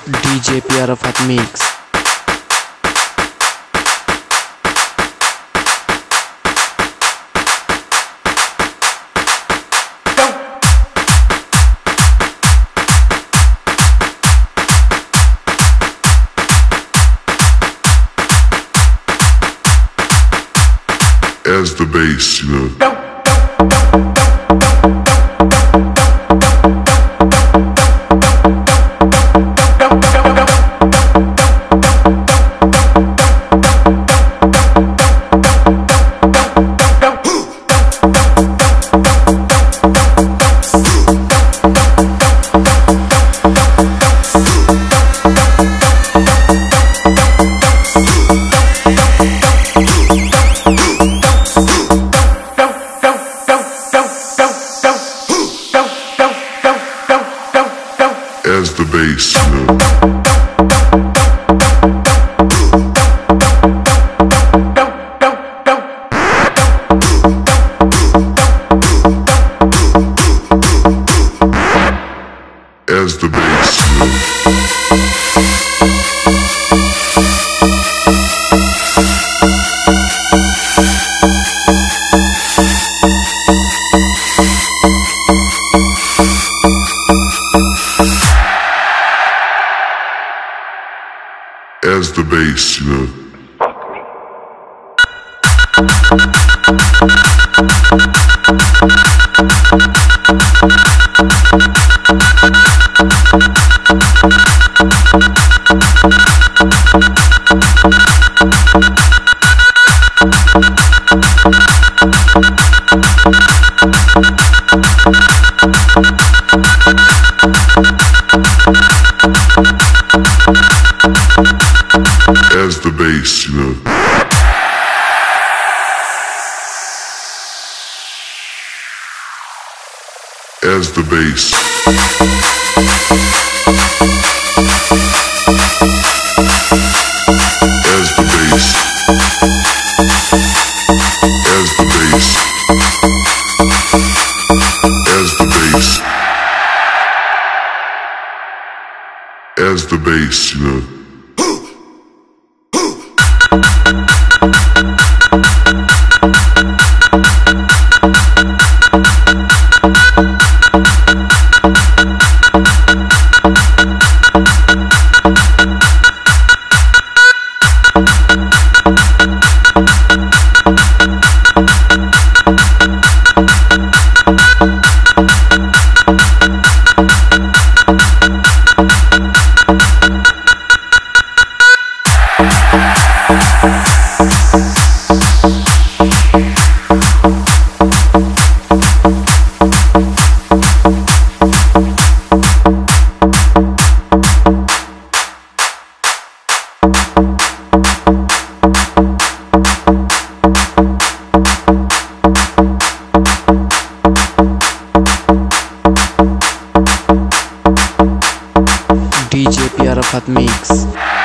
DJ Arafat Mix. As the bass, you know. As the bass, you know. As the bass, you know. As the bass, you know. As the bass, you know. As the bass. As the bass. As the bass. As the bass. As the bass, you know. DJ Arafat Mix.